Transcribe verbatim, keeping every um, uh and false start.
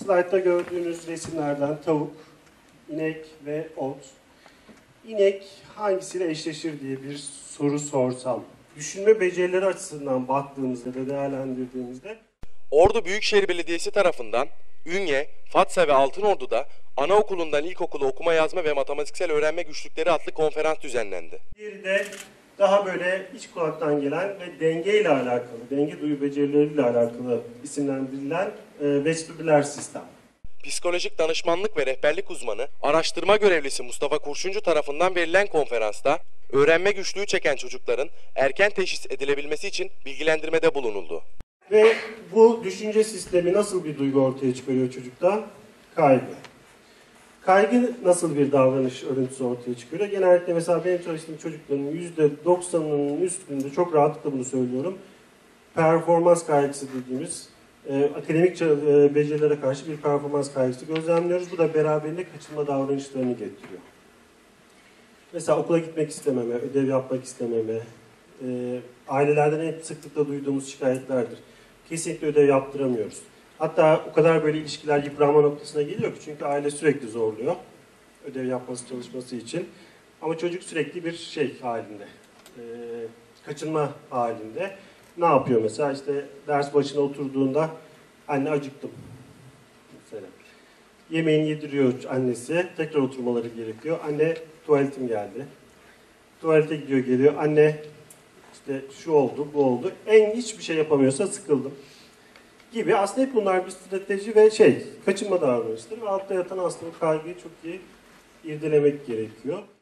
Slide'da gördüğünüz resimlerden tavuk, inek ve ot. İnek hangisiyle eşleşir diye bir soru sorsam, düşünme becerileri açısından baktığımızda da değerlendirdiğimizde Ordu Büyükşehir Belediyesi tarafından Ünye, Fatsa ve Altınordu'da anaokulundan ilkokula okuma yazma ve matematiksel öğrenme güçlükleri adlı konferans düzenlendi. bir de daha böyle iç kulaktan gelen ve dengeyle alakalı, denge duyu becerileriyle alakalı isimlendirilen e, vestibüler sistem. Psikolojik danışmanlık ve rehberlik uzmanı, araştırma görevlisi Mustafa Kurşuncu tarafından verilen konferansta öğrenme güçlüğü çeken çocukların erken teşhis edilebilmesi için bilgilendirmede bulunuldu. Ve bu düşünce sistemi nasıl bir duygu ortaya çıkarıyor çocukta? Kaygı. Kaygı nasıl bir davranış örüntüsü ortaya çıkıyor? Genellikle mesela benim çalıştığım çocukların yüzde doksanının üstünde, çok rahatlıkla bunu söylüyorum, performans kaygısı dediğimiz e, akademik e, becerilere karşı bir performans kaygısı gözlemliyoruz. Bu da beraberinde kaçınma davranışlarını getiriyor. Mesela okula gitmek istememe, ödev yapmak istememe, e, ailelerden en sıklıkla duyduğumuz şikayetlerdir. Kesinlikle ödev yaptıramıyoruz. Hatta o kadar böyle ilişkiler yıpranma noktasına geliyor ki çünkü aile sürekli zorluyor ödev yapması, çalışması için. Ama çocuk sürekli bir şey halinde, e, kaçınma halinde. Ne yapıyor mesela? İşte ders başına oturduğunda anne acıktım mesela. Yemeğini yediriyor annesi, tekrar oturmaları gerekiyor. Anne tuvaletim geldi. Tuvalete gidiyor geliyor. Anne işte şu oldu, bu oldu. En hiçbir şey yapamıyorsa sıkıldım gibi. Aslında hep bunlar bir strateji ve şey, kaçınma davranışları. Ve altta yatan aslında kaygıyı çok iyi irdelemek gerekiyor.